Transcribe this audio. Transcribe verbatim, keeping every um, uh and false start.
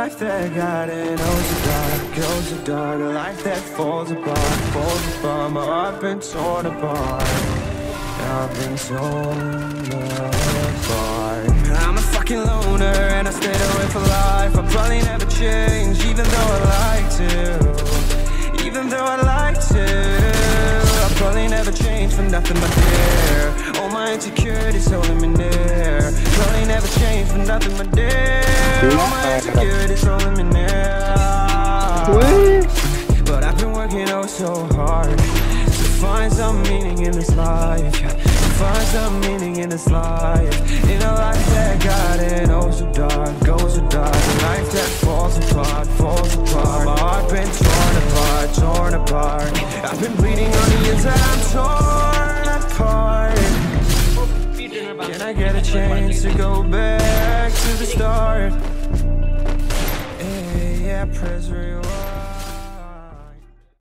life that got it goes so dark, goes so dark. A life that falls apart, falls apart. My heart been torn apart, I've been torn apart. I'm a fucking loner and I stayed away for life. I probably never change, even though I'd like to. Even though I'd like to, I'll probably never change for nothing, my dear. All my insecurities holding me near. Probably never change for nothing, my dear. All my insecurities holding me near. But I've been working oh so hard to find some meaning in this life. To find some meaning in this life. In a life that got it oh so dark, goes so dark. A life that falls apart, falls apart. My heart been torn apart, torn apart. I've been bleeding on the inside, I'm torn apart. Can I get a chance to go back to the start? Hey, yeah, press rewind.